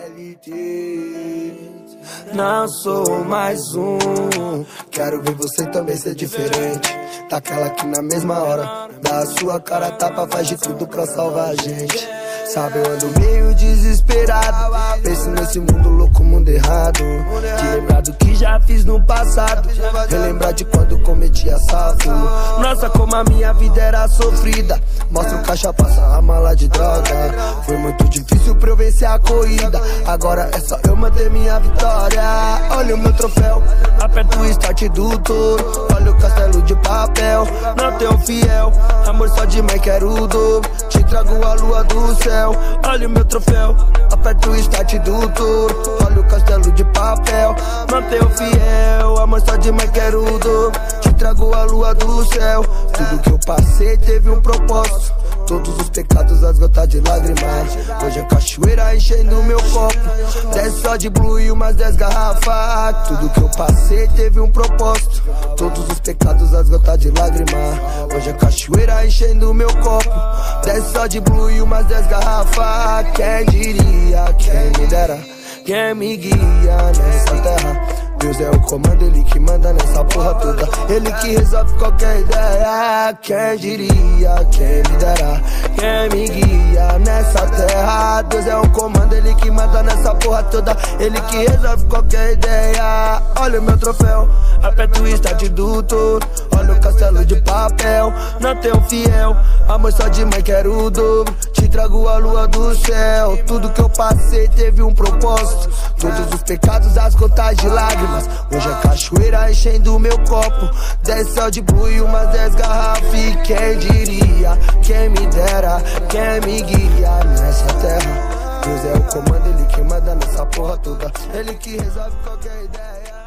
reality. Não sou mais um. Quero ver você também ser diferente. Daquela que na mesma hora dá a sua cara tapa, faz de tudo pra salvar a gente. Sabe, eu ando meio desesperado, penso nesse mundo louco, mundo errado. De lembrar do que já fiz no passado, relembrar de quando cometi assalto. Nossa, como a minha vida era sofrida. Mostra o caixa, passa a mala de droga. Foi muito difícil pra eu vencer a corrida. Agora é só eu manter minha vitória. Olha o meu troféu, aperto o start do touro. Olha o castelo de papel, não tenho fiel. Amor só de mãe, quero o dobro. Te trago a lua do céu. Olha o meu troféu, aperto o start do touro. Olha o castelo de papel, mantenho fiel. Amor só de mãe, quero o dobro. Te trago a lua do céu. Tudo que eu passei teve um propósito. Todos os pecados, as gotas de lágrimas. Hoje é cachoeira enchendo meu copo. 10 só de blue e umas 10 garrafas. Tudo que eu passei teve um propósito. Todos os pecados, as gotas de lágrimas. Hoje é cachoeira enchendo meu copo. 10 só de blue e umas 10 garrafas. Quem diria, quem me dera, quem me guia nessa terra. Deus é o comando, ele que manda nessa porra toda. Ele que resolve qualquer ideia. Quem diria, quem me dera, quem me guia nessa terra. Deus é o comando, ele que manda nessa porra toda. Ele que resolve qualquer ideia. Olha o meu troféu, aperto o start do touro. Olha o castelo de papel, não tenho fiel. Amor só de mãe, quero o dobro. Te trago a lua do céu. Tudo que eu passei teve um propósito. Todos os pecados, as gotas de lágrimas. Hoje é cachoeira enchendo meu copo. 10 céu de blue e umas 10 garrafas. E quem diria, quem me dera, quem me guia nessa terra. Deus é o comando, ele que manda nessa porra toda. Ele que resolve qualquer ideia.